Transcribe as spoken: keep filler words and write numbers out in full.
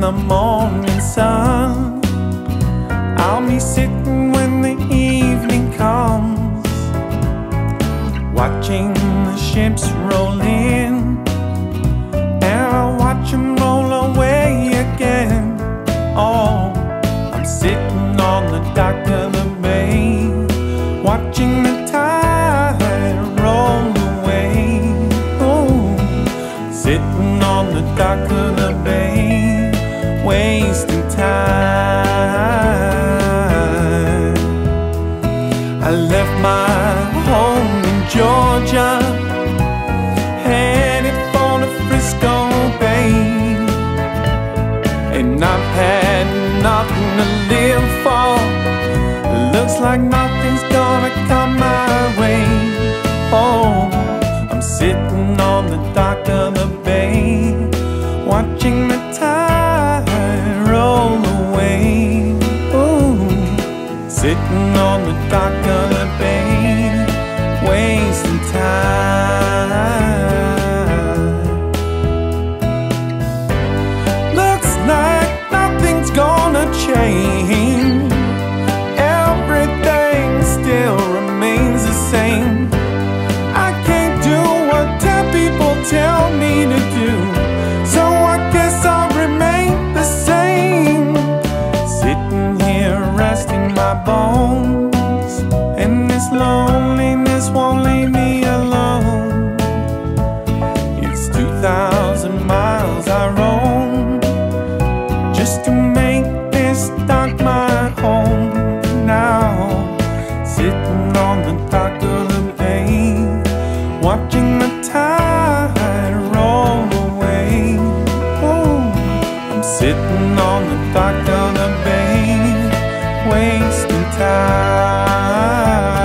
the morning sun. I'll be sitting when the evening comes, watching the ships roll in, and I'll watch them roll away again. Oh, I'm sitting on the dock of the bay, watching the tide roll away. Oh, sitting on the dock of the bay, wasting time. I left my home in Georgia, headed for the Frisco Bay, and I've had nothing to live for. Looks like nothing's gonna come my way. Oh, I'm sitting on the dock of the bay, watching the tide roll away. Oh, sitting on the dock of the bay, wasting time. Looks like nothing's gonna change. Everything still remains the same. I can't do what ten people tell me to do, so I guess I'll remain the same. Sitting here resting my bones, and this loneliness won't leave me alone. It's two thousand miles I roam just to make this dock my home. Now, sitting on the dock of the bay, watching the tide roll away. Oh, I'm sitting on the dock of the bay, wasting time.